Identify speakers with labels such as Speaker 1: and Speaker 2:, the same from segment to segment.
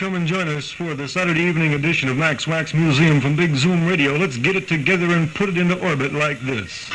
Speaker 1: come and join us for the Saturday evening edition of Max Wax Museum from Big Zoom Radio. Let's get it together and put it into orbit like this.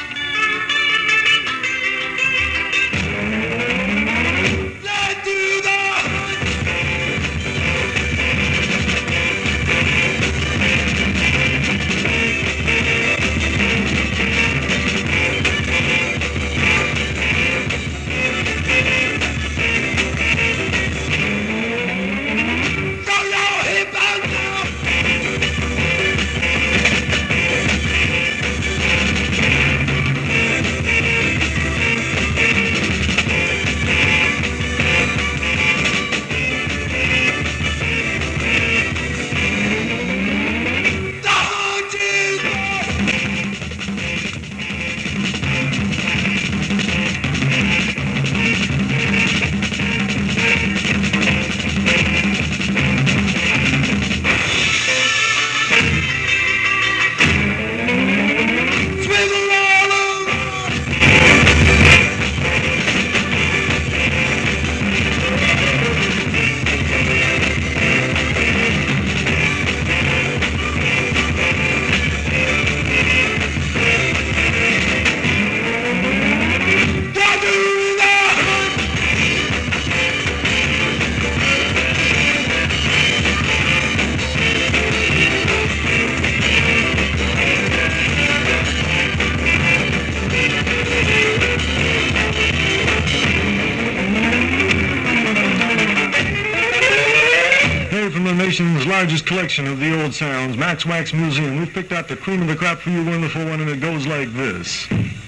Speaker 1: Nation's largest collection of the old sounds, Max Wax Museum. We've picked out the cream of the crop for you, wonderful one, and it goes like this.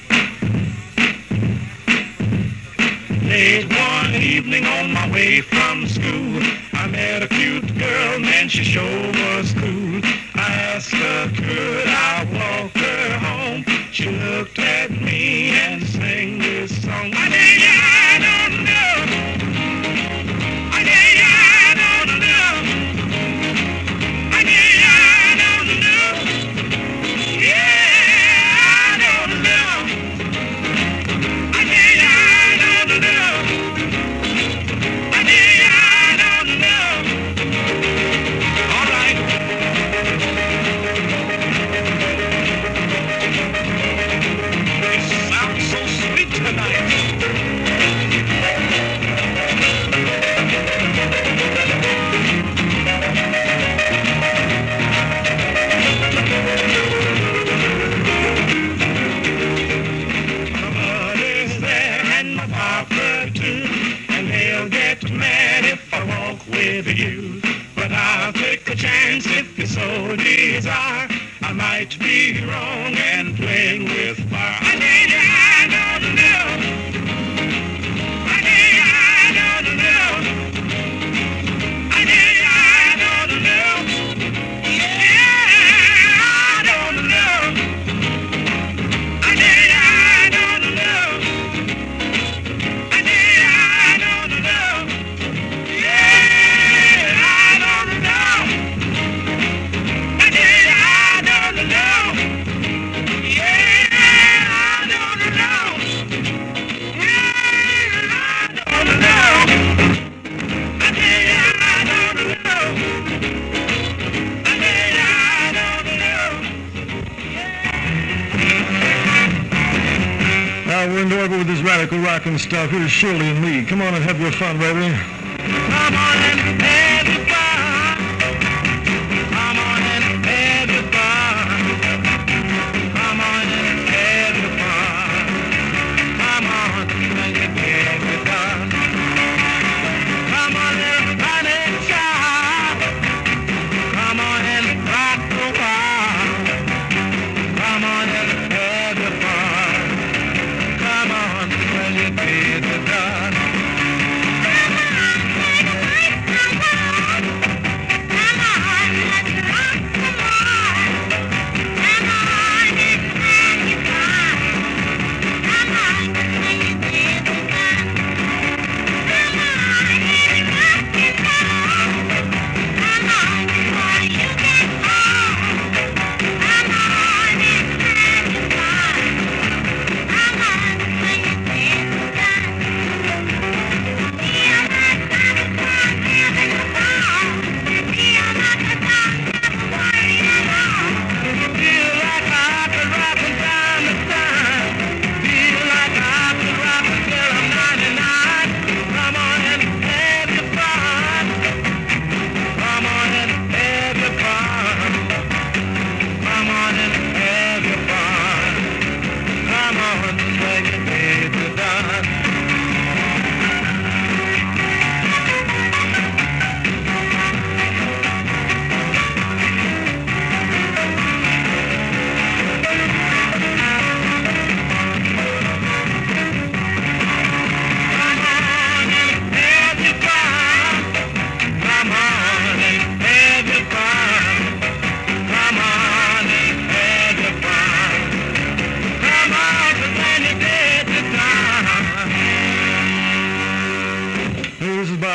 Speaker 2: Late one evening on my way from school, I met a cute girl, man, she sure was cool. I asked her, could I walk her home? She looked at me and sang this song. I don't know. But I'll take a chance if you so desire. I might be wrong and playing with fire. I don't know. I don't know. I don't know. Yeah, I don't know. I don't know. I don't know.
Speaker 1: We're into orbit with this radical rockin' stuff. Here's Shirley and me. Come on and have your fun, baby.
Speaker 2: Come on and have your fun. Come on and have your fun. Come on and have your fun. Come on and have your fun. Come on and run and shout. Come on and rock the wild. Come on and have your fun. Come on, when you get it done.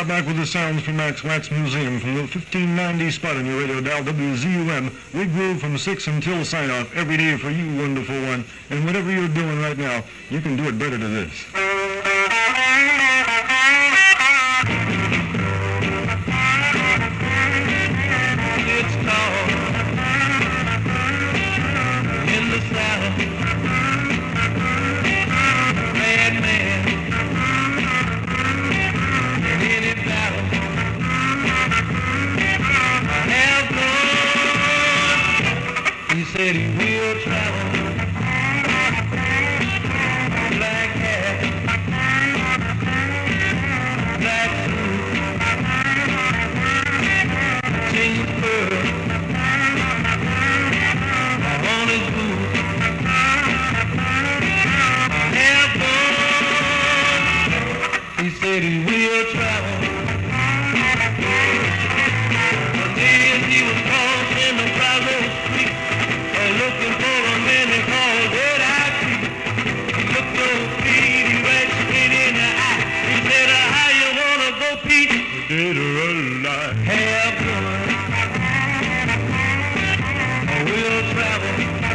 Speaker 1: back with the sounds from Max Wax Museum from the 1590 spot on your radio dial, WZUM. We groove from 6 until sign-off every day for you, wonderful one. And whatever you're doing right now, you can do it better than this.
Speaker 2: It's tall in the south. Bad man in any battle. I have gone. He said he will travel. Black hat, black suit, tin fur on his boot. I have gone. He said he will travel. One day as he was crossing the Brazos Street, looking for a man they called Dead-Eye Creek. He looked over Pete, he went straight in the eye. He said, how you wanna go, Pete?
Speaker 1: Dead or alive.
Speaker 2: Have fun. We'll travel.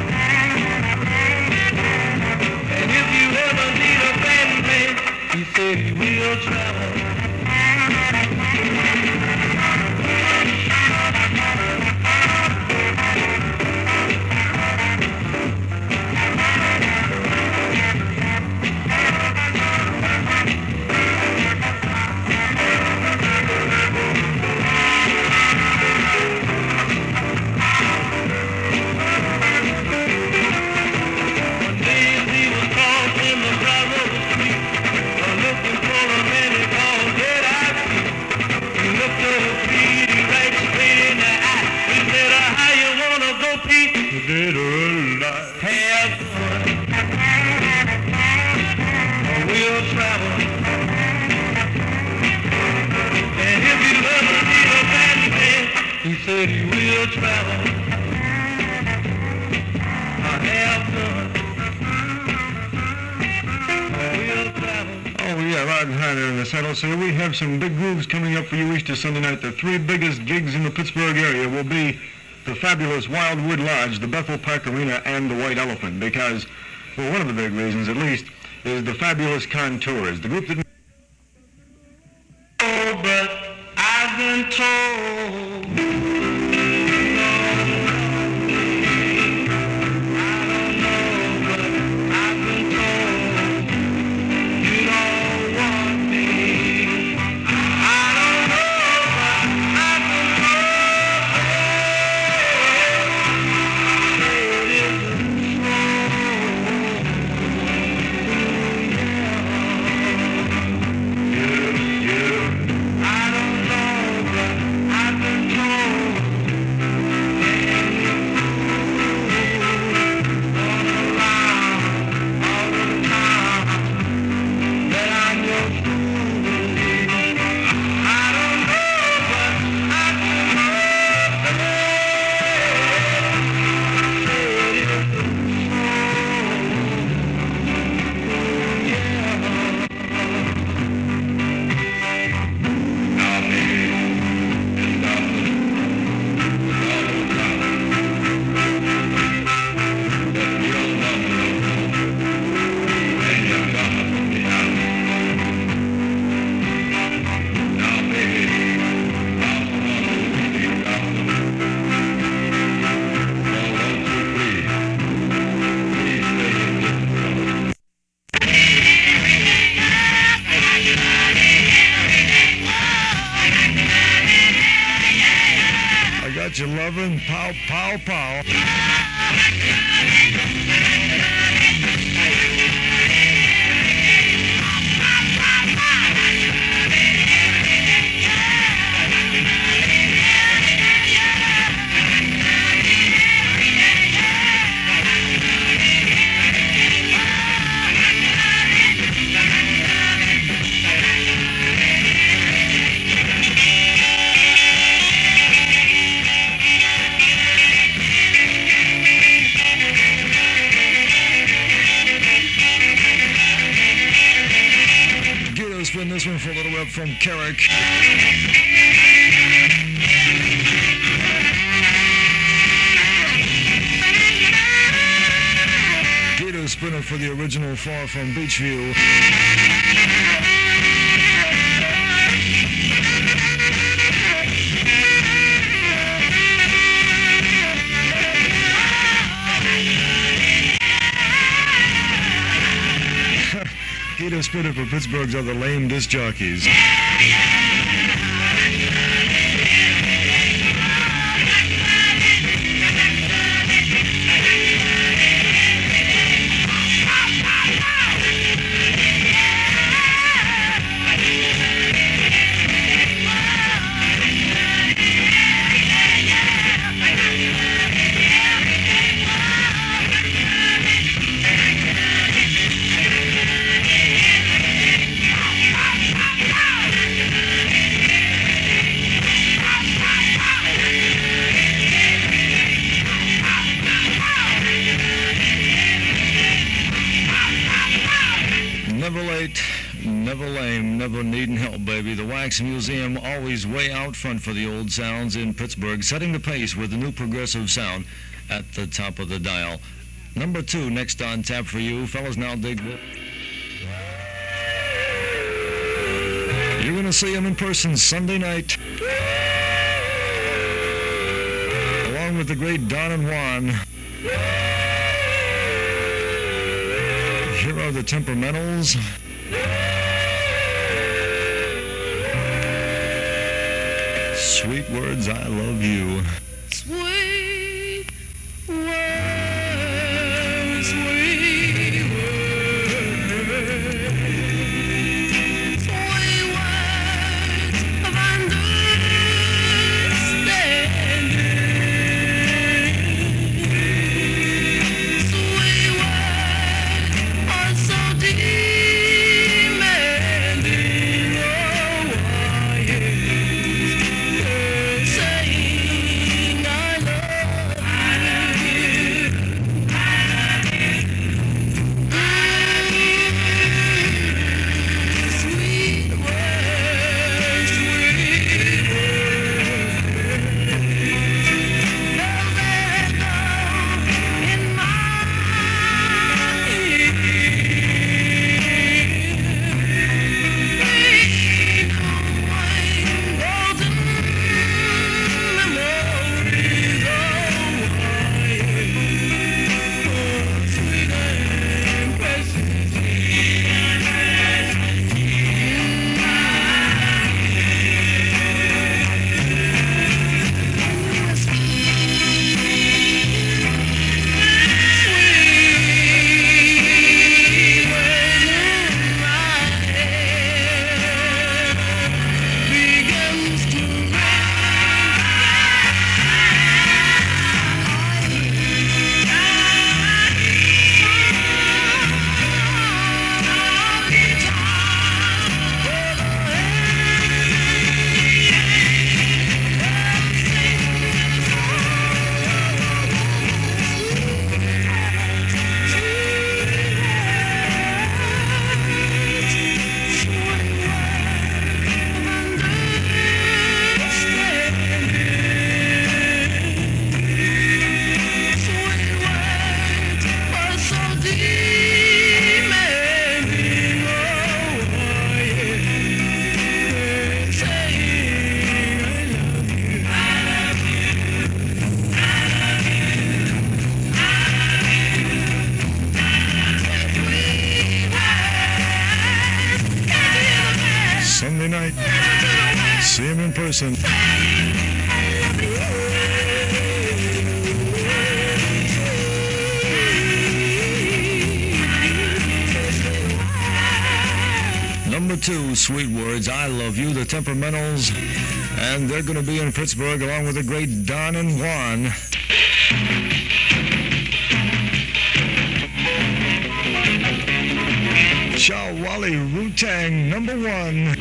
Speaker 2: And if you ever need a band man, he said he will travel. One day he was crossing the Brazos Street, looking for a man he called Dead-Eye Creek. He looked over Pete, he right straight in the eye. He said, how you wanna go, Pete?
Speaker 1: Dead or alive.
Speaker 2: Have fun. We'll travel. And if you ever need a bad man, he said he will travel. Have fun. We'll travel.
Speaker 1: Oh, yeah, Rod Hyder in the saddle. So we have some big grooves coming up for you Easter Sunday night. The three biggest gigs in the Pittsburgh area will be the fabulous Wildwood Lodge, the Bethel Park Arena, and the White Elephant. Because, well, one of the big reasons, at least, is the fabulous Contours, the group that...
Speaker 2: Oh, but I've been told.
Speaker 1: Got you loving, pow, pow, pow.
Speaker 3: this one for a little rep from Carrick. Gator Spinner for the original Far from Beachview. Gator Spinner for Pittsburgh's other lame disc jockeys. Never late, never lame, never needing help, baby. The Wax Museum always way out front for the old sounds in Pittsburgh, setting the pace with the new progressive sound at the top of the dial. Number 2 next on tap for you. Fellas, now dig this. You're going to see him in person Sunday night, along with the great Don and Juan. Here are the Temperamentals. Sweet words, I love you.
Speaker 2: Sweet words, sweet words, sweet words of understanding, sweet words are so demanding. Oh, why is saying I love you? Sweet words, sweet words, they'll echo in my ear. Golden memories, sweet and precious. Sweet when my head begins to
Speaker 3: Sunday night, see him in person. Number 2, Sweet Words, I Love You, the Temperamentals, and they're going to be in Pittsburgh along with the great Don and Juan. Chow Wally Wu-Tang, number 1.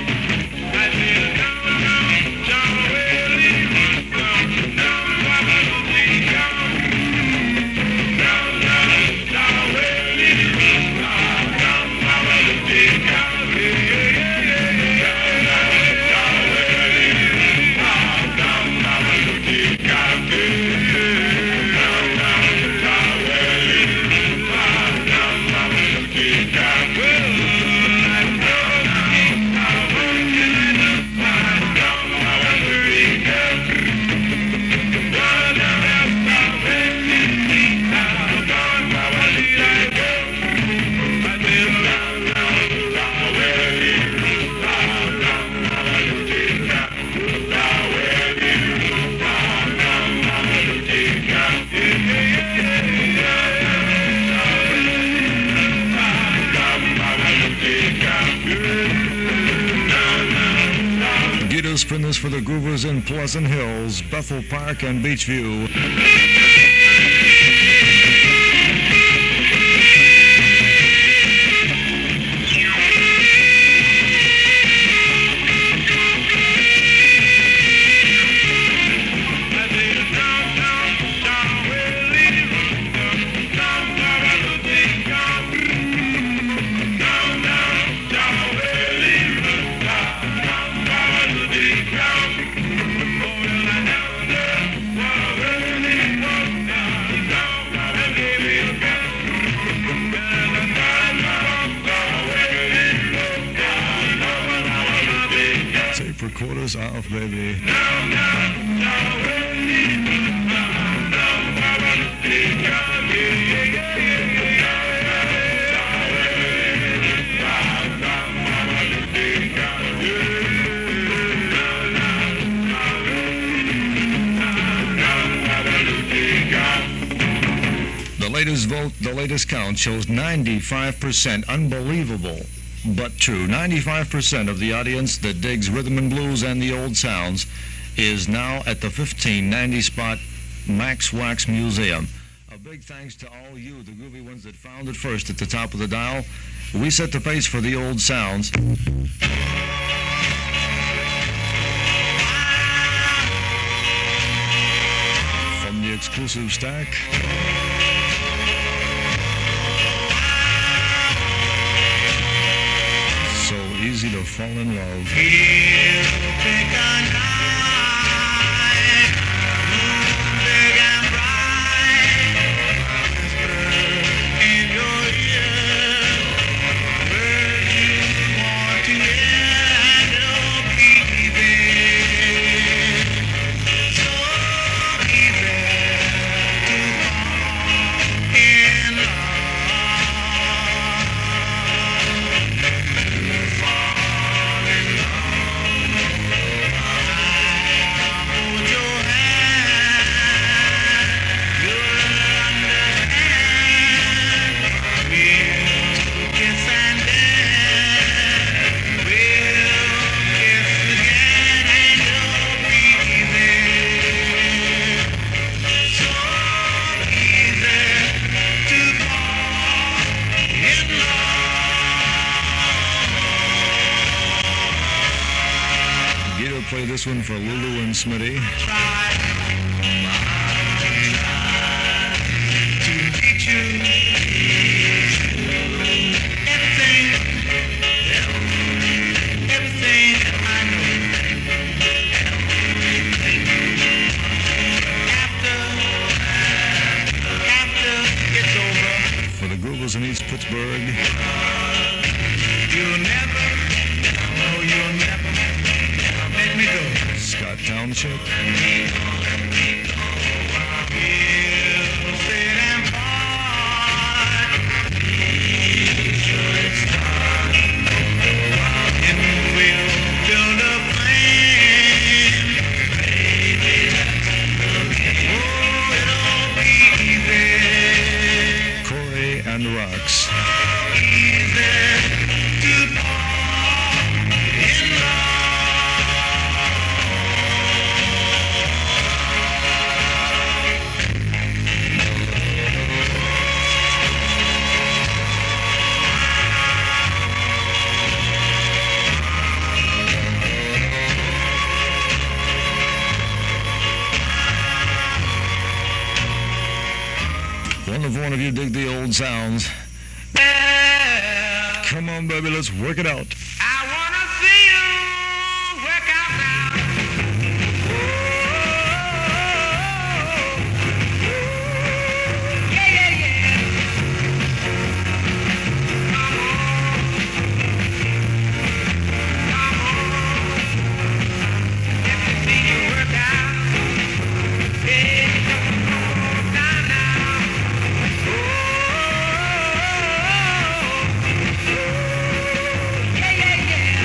Speaker 3: spin this for the Groovers in Pleasant Hills, Bethel Park, and Beachview. Recorders off, baby. The latest count shows 95%. Unbelievable, but true. 95% of the audience that digs rhythm and blues and the old sounds is now at the 1590 spot Max Wax Museum. A big thanks to all you, the groovy ones that found it first at the top of the dial. We set the pace for the old sounds. From the exclusive stack. Easy to fall in love. Play this one for Lulu and Smitty. For the Groovers in East Pittsburgh.
Speaker 2: You'll never let me go.
Speaker 3: Scott Township. Corey and the Rocks. One of you dig the old sounds. Come on, baby, let's work it out.
Speaker 2: I wanna see you work out now. Yeah, yeah, yeah. Come on. Come on. Let me see you work out. Yeah. Yeah, yeah, yeah.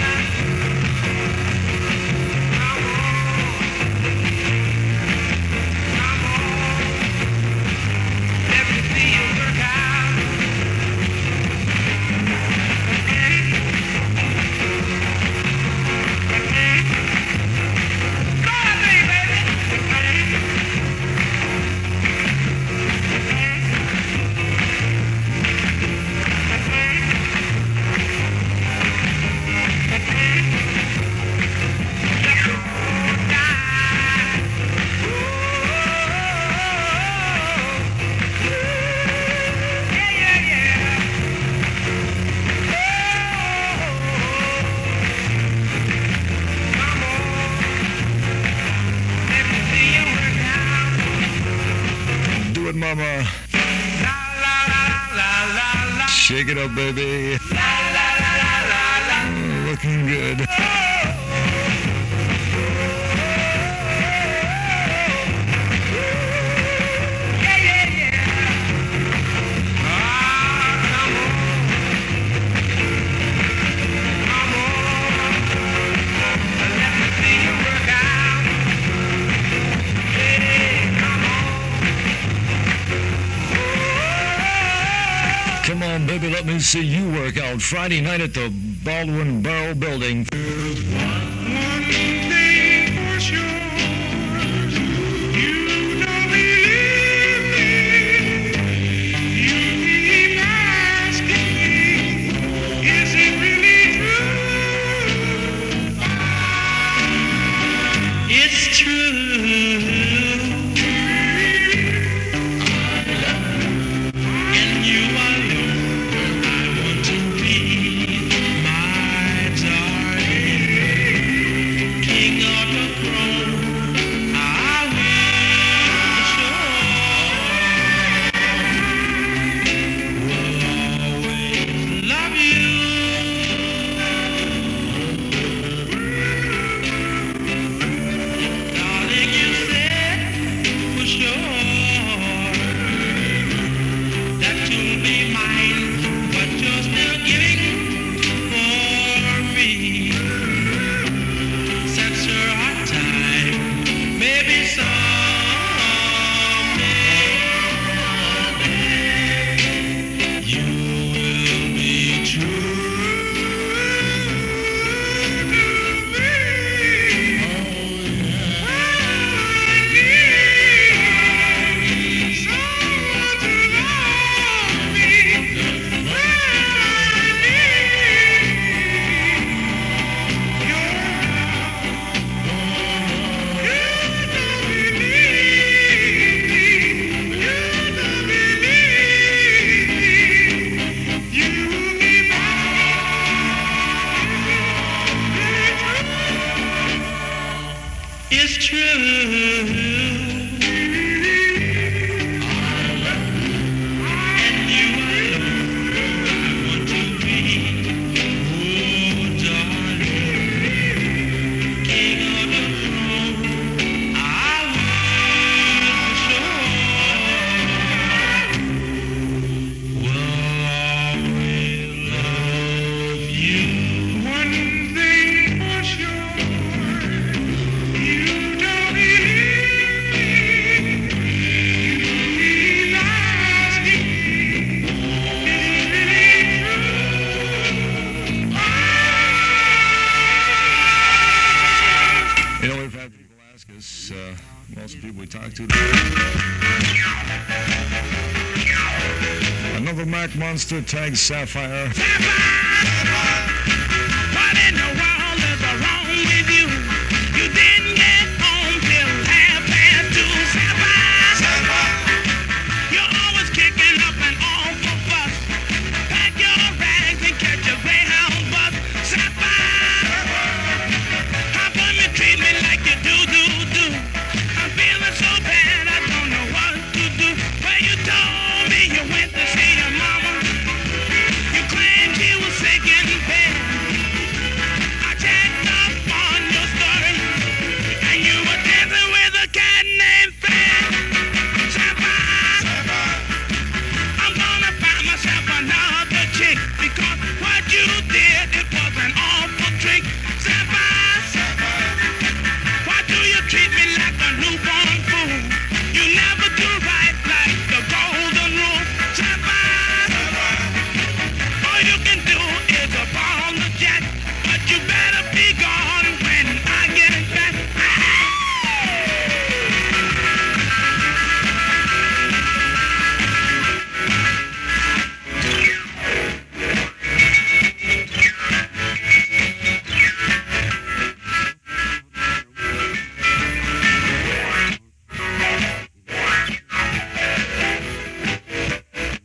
Speaker 3: Shake it up, baby. Oh, looking good. Come on, baby, let me see you work out. Friday night at the Baldwin Barrel Building.
Speaker 2: One thing for sure, you don't believe me. You keep asking me, is it really true? It's true. And you alone, I want to be my darling. King of the throne, I will always love you. Darling, you said for sure that you'll be mine, but you're still giving for me. Such a hard time, maybe someday you will be true to me. I need someone to love me. I need your it's true. And you alone, I want to be, oh darling, king of the throne. I will always love you. One thing for sure, you don't believe me. You keep asking me, is it really true?
Speaker 3: You know, we've had people ask us, most people we talk to, another Mac Monster tags Sapphire.
Speaker 2: What in the world is wrong with you? You didn't get home till 2:30. Sapphire, you're always kicking up an awful fuss. Pack your rags and catch a Greyhound bus. Sapphire, how come you treat me like you do? I'm feeling so bad, I don't know what to do. Well, you told me you went to see your mama. You claimed she was sick in bed. I checked up on your story, and you were dancing with a cat named Fred. Sapphire, I'm gonna find myself another chick, because what you did, it was an awful trick. Sapphire, why do you treat me like a newborn fool? You never do right like the golden rule. Sapphire, all you can do is a ball of jack, but you better be gone when I get back.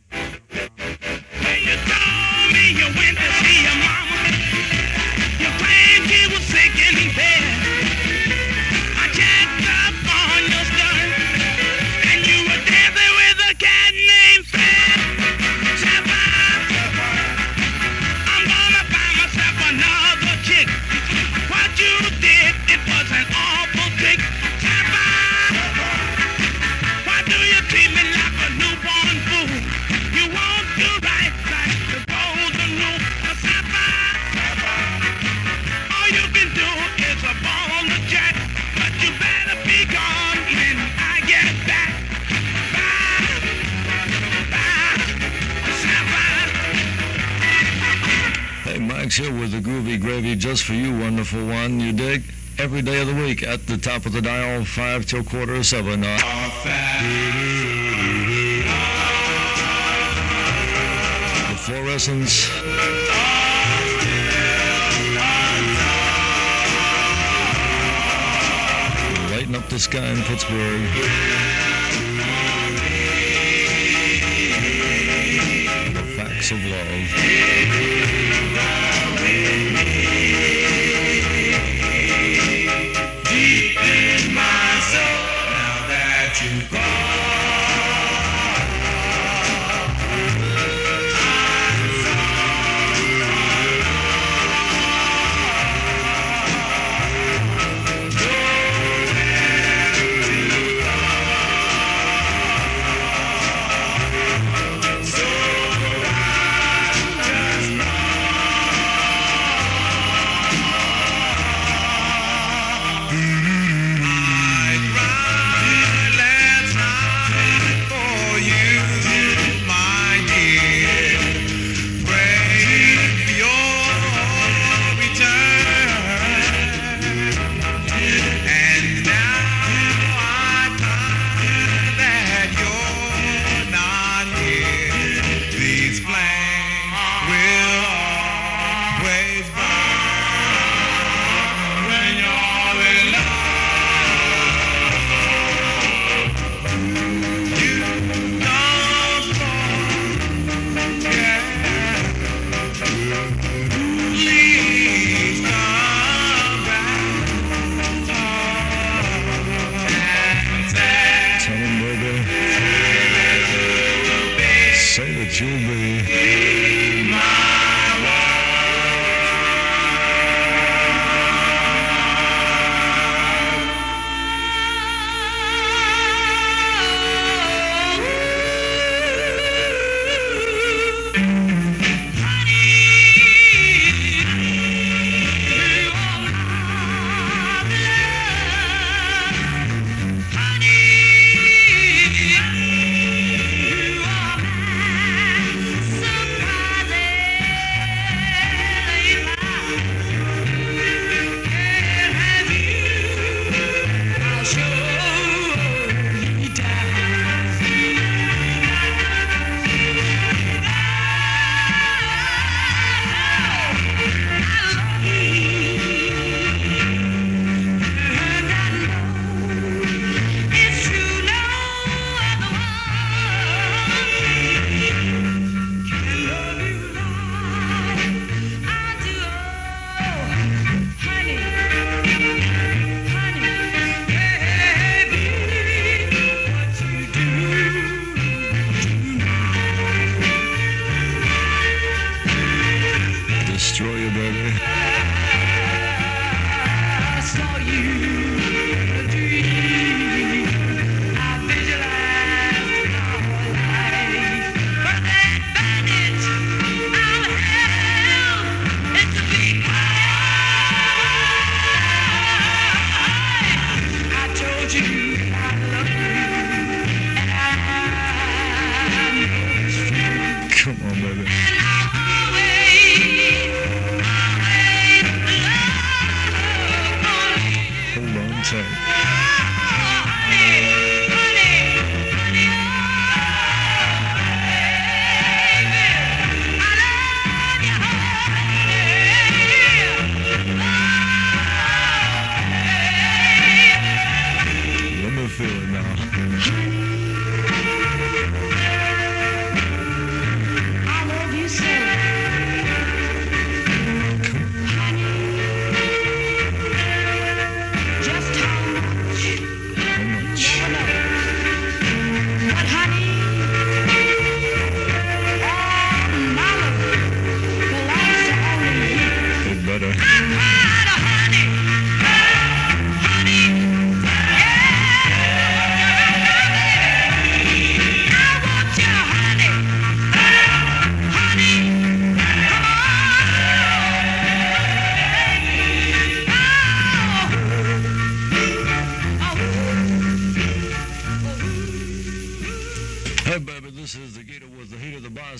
Speaker 2: When you told me you went to see your mama, you
Speaker 3: Jukebox here with the groovy gravy just for you, wonderful one. You dig? Every day of the week at the top of the dial, 5 till 7:15. The fluorescence. Lighten up the sky in Pittsburgh. The facts of love.
Speaker 2: Deep in my soul, now that you've gone.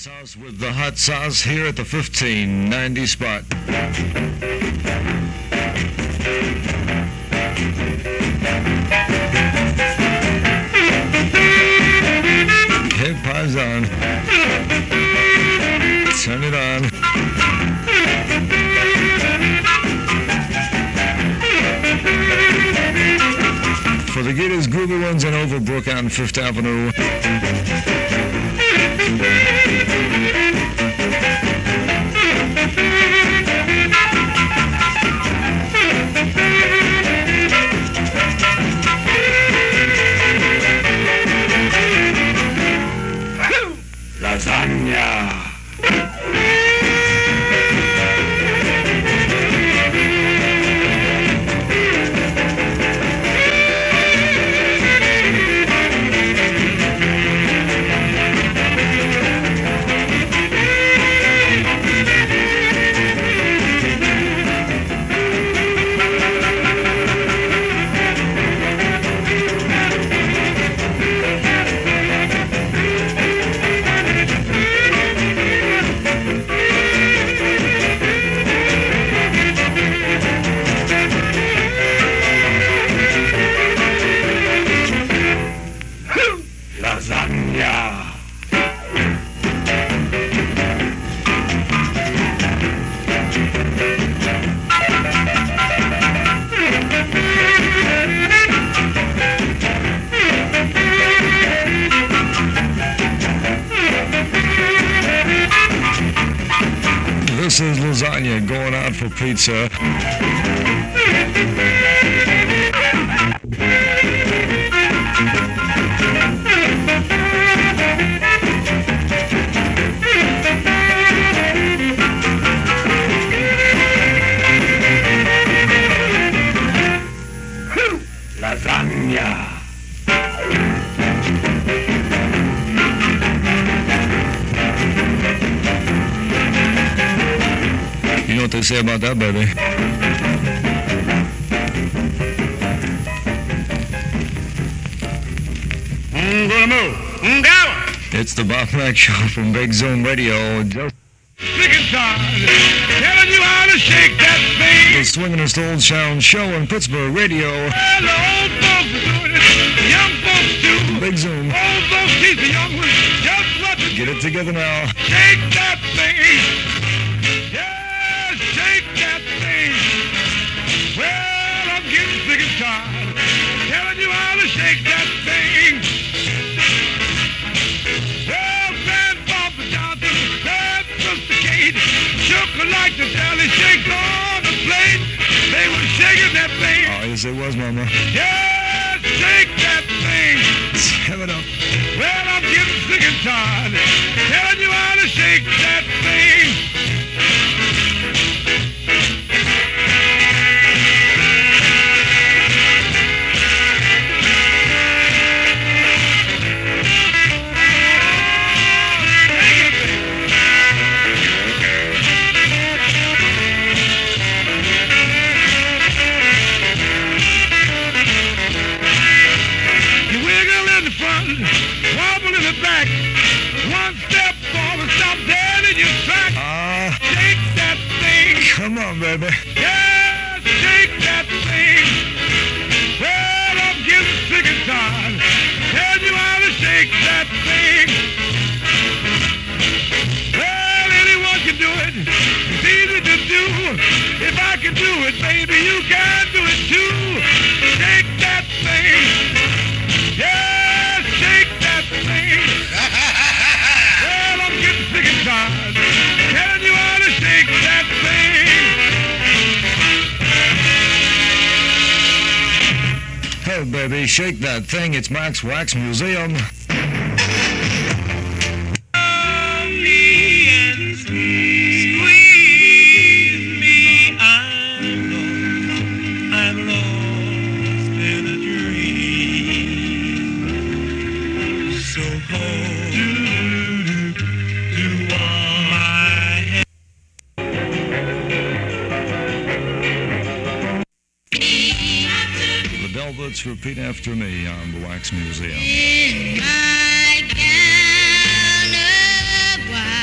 Speaker 3: Glass House with the hot sauce here at the 1590 spot. Hey, Paisan. Turn it on. For the Gators, groovy ones in Overbrook on 5th Avenue.
Speaker 2: Lasagna.
Speaker 3: This is lasagna going out for pizza.
Speaker 2: Lasagna.
Speaker 3: You know what they say about that, baby?
Speaker 2: Gonna move. Go.
Speaker 3: It's the Bob Mack Show from Big Zone Radio. Just
Speaker 2: Sick and tired. Telling you how to shake that thing.
Speaker 3: the swingin'est old sound show on Pittsburgh Radio.
Speaker 2: Well, the old folks are doing it. The young folks do.
Speaker 3: Big Zoom.
Speaker 2: Old folks teach the young ones just what to
Speaker 3: Get it together now.
Speaker 2: shake that thing. Yeah, shake that thing. Well, I'm getting sick and tired. Telling you how to shake that thing. Well, Grandfather Johnson, Grand Sister Kate, shook her like the jelly shakes on the plate. They were shaking that thing.
Speaker 3: Oh, yes, it was, Mama.
Speaker 2: Yeah, shake that thing.
Speaker 3: Have it up.
Speaker 2: Well, I'm getting sick and tired. Telling you how to shake that thing. You wiggle in the front, wobble in the back. One step forward, stop dead in your track. Shake that thing.
Speaker 3: Come on, baby.
Speaker 2: Yeah, shake that thing. Well, I'm getting sick and tired. Tell you how to shake that thing. Well, anyone can do it. It's easy to do. If I can do it, baby, you can do it too. Shake that thing. Yeah, shake that thing. Well, I'm getting sick and tired. Telling you how to shake that thing.
Speaker 3: Hey, baby, shake that thing. It's Max Wax Museum. The Velvets repeat after me on the Wax Museum.
Speaker 4: In my gown of white.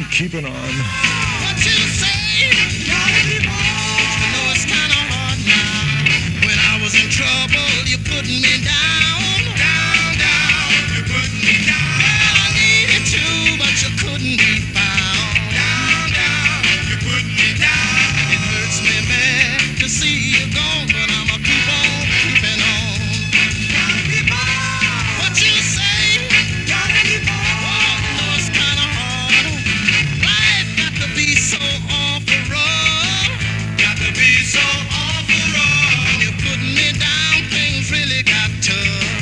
Speaker 3: keeping on.
Speaker 2: What you say? Gotta keep on. I know it's kinda hard now. When I was in trouble, you put me down. Down, down. You put me down. Well, I needed you, but you couldn't be found. Down, down. You put me down. It hurts me bad to see you gone, but I'ma keep on keeping on. Gotta keep on. What you say? Gotta keep on. Oh, I know it's kinda hard. Life got to be so awful rough. Got to be so awful rough. When you put me down, things really got tough.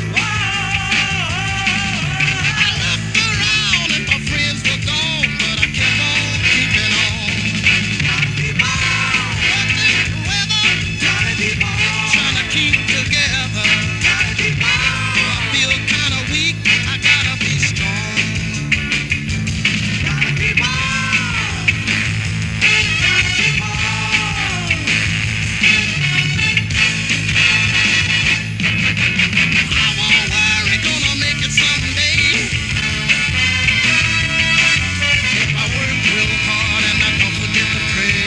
Speaker 2: I looked around and my friends were gone, but I kept on keeping on. Gotta keep on. What's the weather? Gotta keep on. Trying to keep together. Gotta keep on. I feel kinda weak. I gotta be strong. Gotta keep on. Gotta keep on. I won't worry, gonna make it someday. If I work real hard and I don't forget to pray.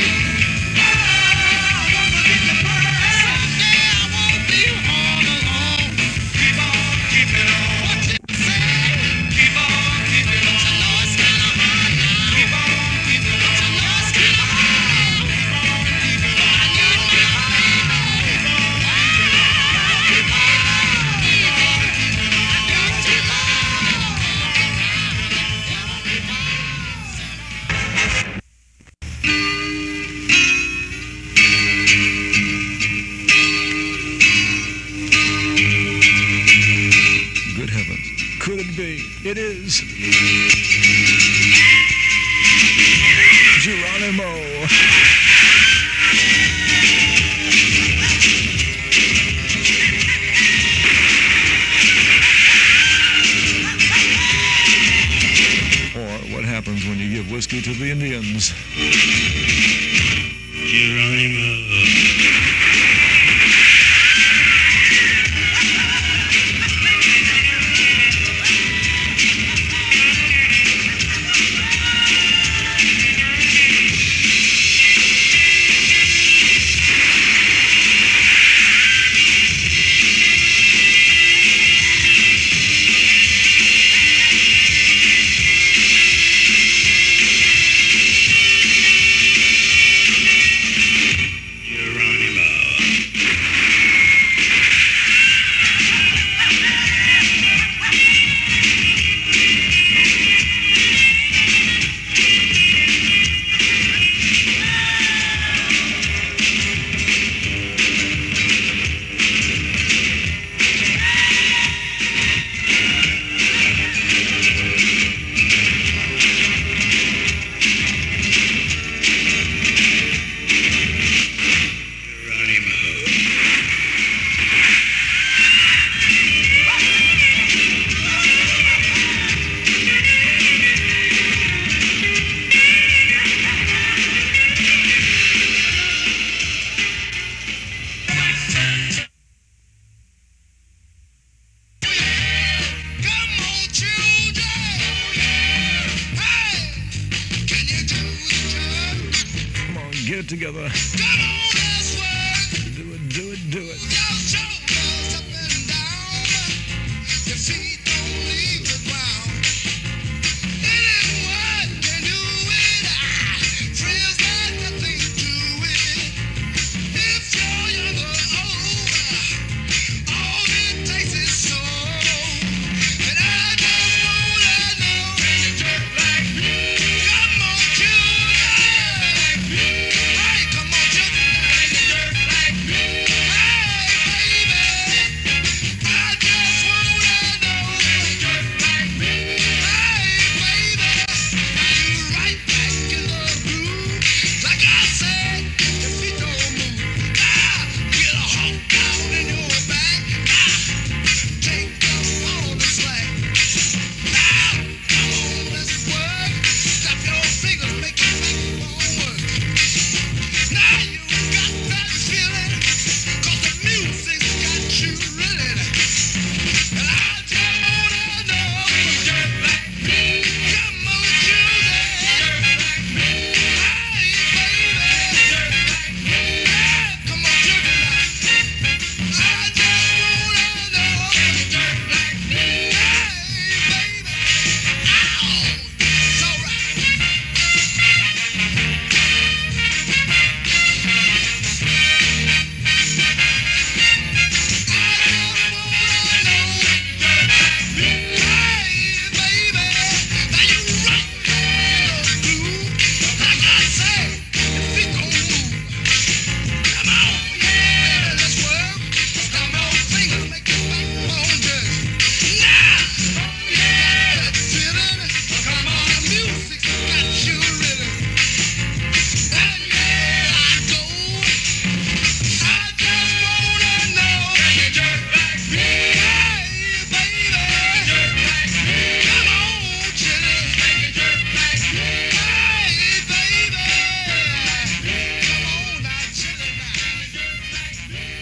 Speaker 2: Someday I won't be all alone. Keep on keeping on. What you say? Keep on keeping on. You know it's kinda hard now. Keep on keeping on. You know it's kinda hard. Keep on keeping on. I need my baby. Keep on keeping on. Keep on keeping on. I got you,
Speaker 3: Good heavens. Could it be? It is. Geronimo. Or what happens when you give whiskey to the Indians?
Speaker 2: Geronimo. Come on, children. Hey, can you do the job?
Speaker 3: Come on, get it together.
Speaker 2: Come on, let's work.
Speaker 3: Do it, do it, do it.
Speaker 2: Your shoulders up and down. Your feet don't leave the ground. Anyone can do it. Friends got nothing to do with it. If you're young or old, all it takes is soul. And I just wanna know, can you jerk like me? Come on, children. Hey, come on, children.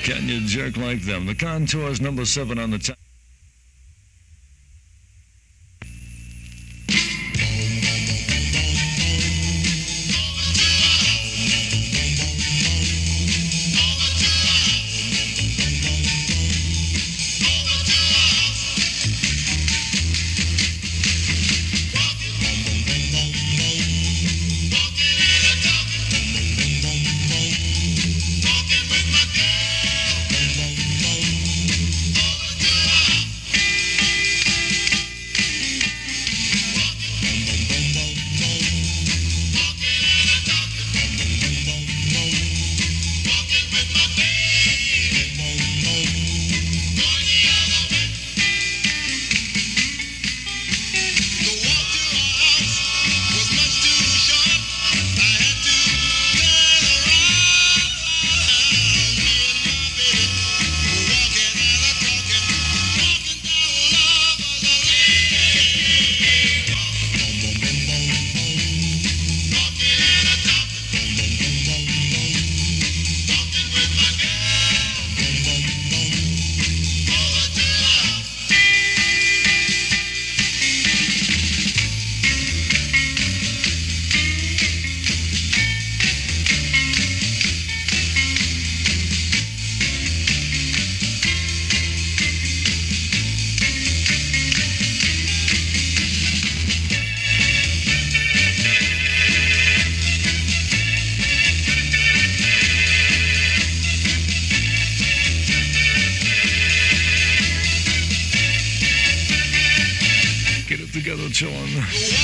Speaker 3: Can you jerk like them? The Contours, number 7 on the top. Together chillin'.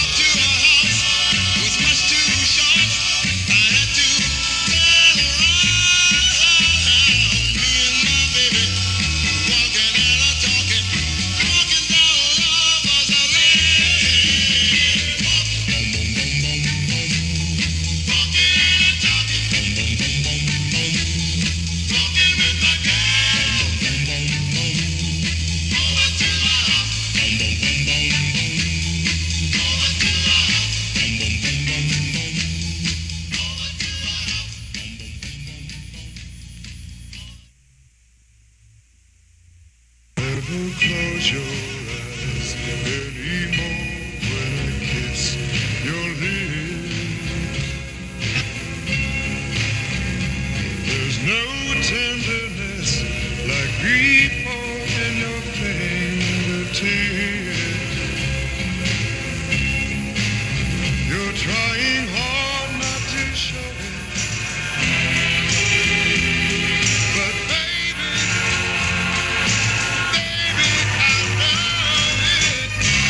Speaker 4: Close your eyes anymore when I kiss your lips. There's no tenderness like grief in your fingertips. You're trying hard not to show it, but baby, I know it.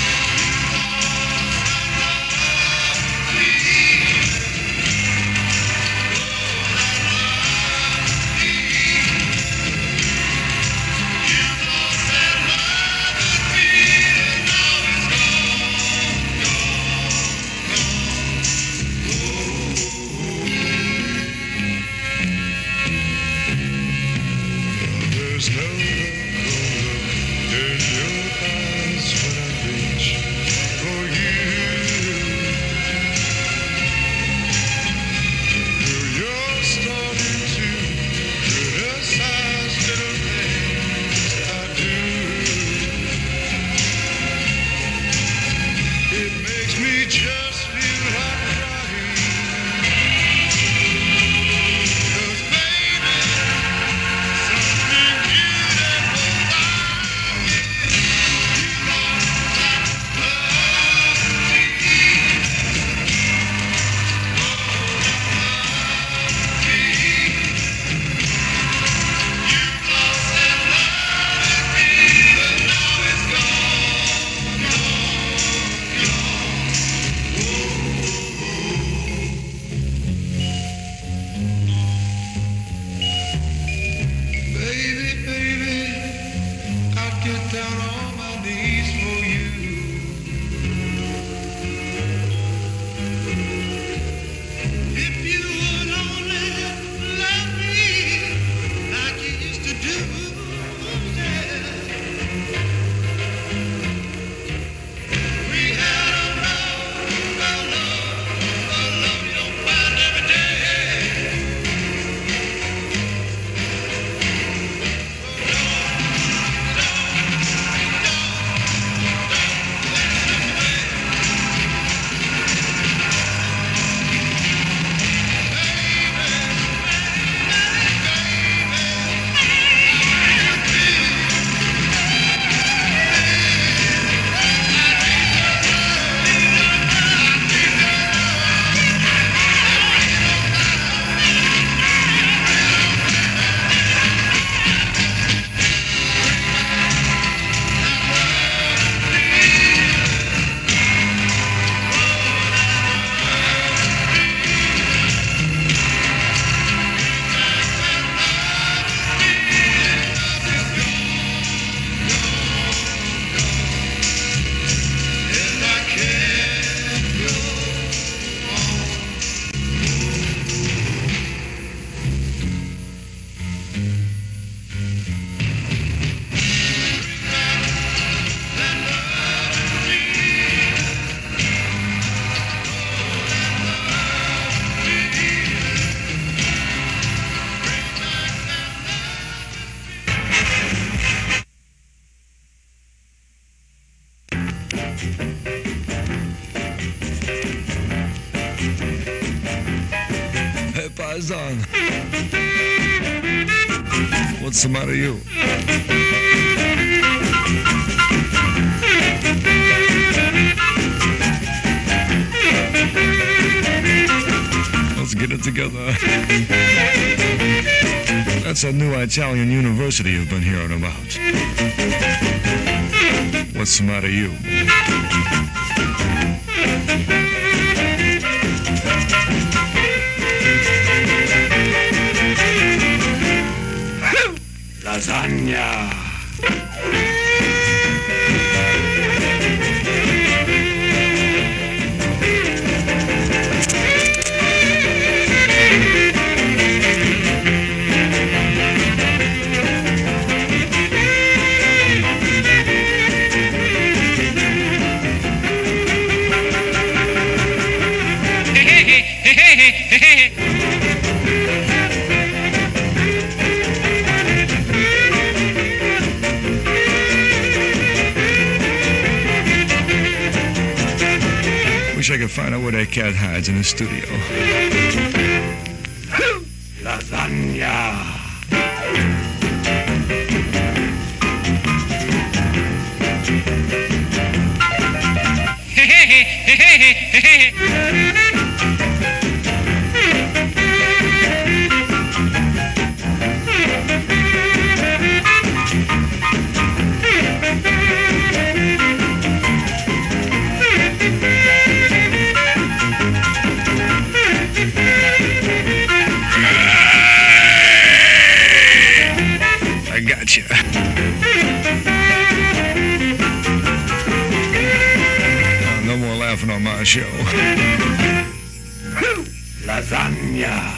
Speaker 3: What's the matter, you? Let's get it together. That's a new Italian university you've been hearing about. What's the matter, you?
Speaker 2: Lasagna.
Speaker 3: Wish I could find out where that cat hides in the studio.
Speaker 2: Lasagna.
Speaker 3: I gotcha. No more laughing on my show.
Speaker 2: Lasagna.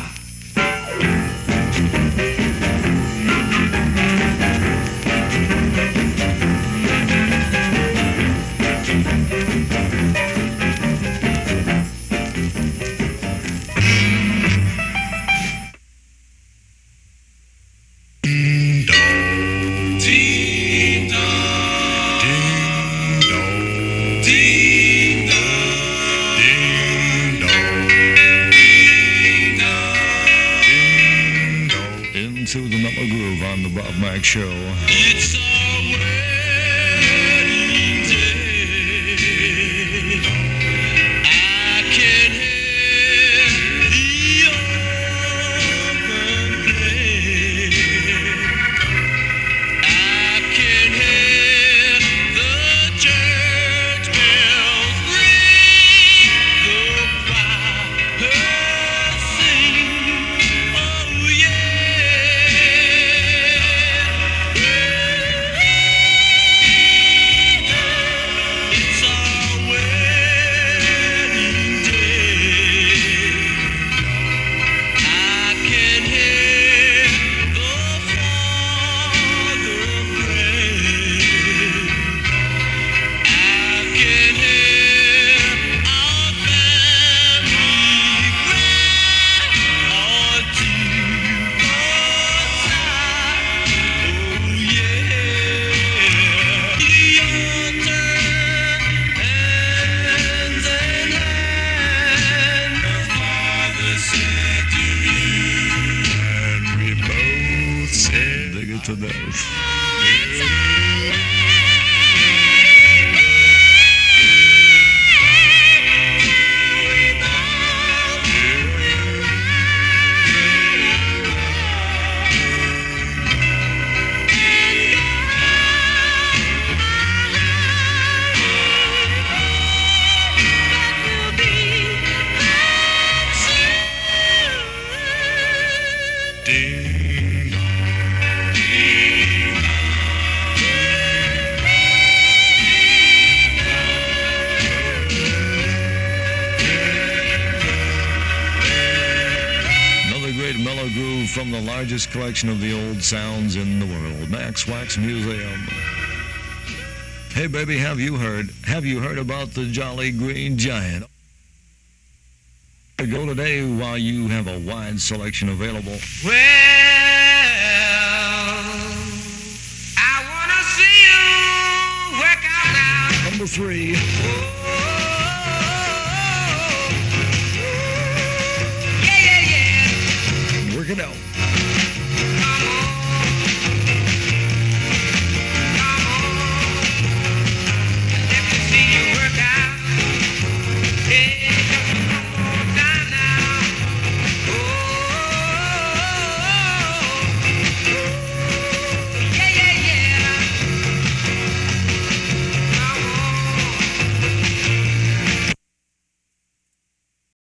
Speaker 3: Into the Mellow Groove on the Bob Mack Show.
Speaker 2: It's our wedding day. I can hear the organ play. I can hear the church bells ring, the choir sing. Oh yeah. It's our wedding day. I can hear the Father pray. I can hear our family cry, or deep sigh. Oh yeah. Your turn, hands in hand. The Father said to you, and we both said,
Speaker 3: Dig it to death.
Speaker 2: it's ding dong, ding dong.
Speaker 3: Another great mellow groove from the largest collection of the old sounds in the world, Max Wax Museum. Hey baby, have you heard about the Jolly Green Giant? Go today while you have a wide selection available.
Speaker 2: Well, I wanna see you work out now.
Speaker 3: Number 3.
Speaker 2: Oh,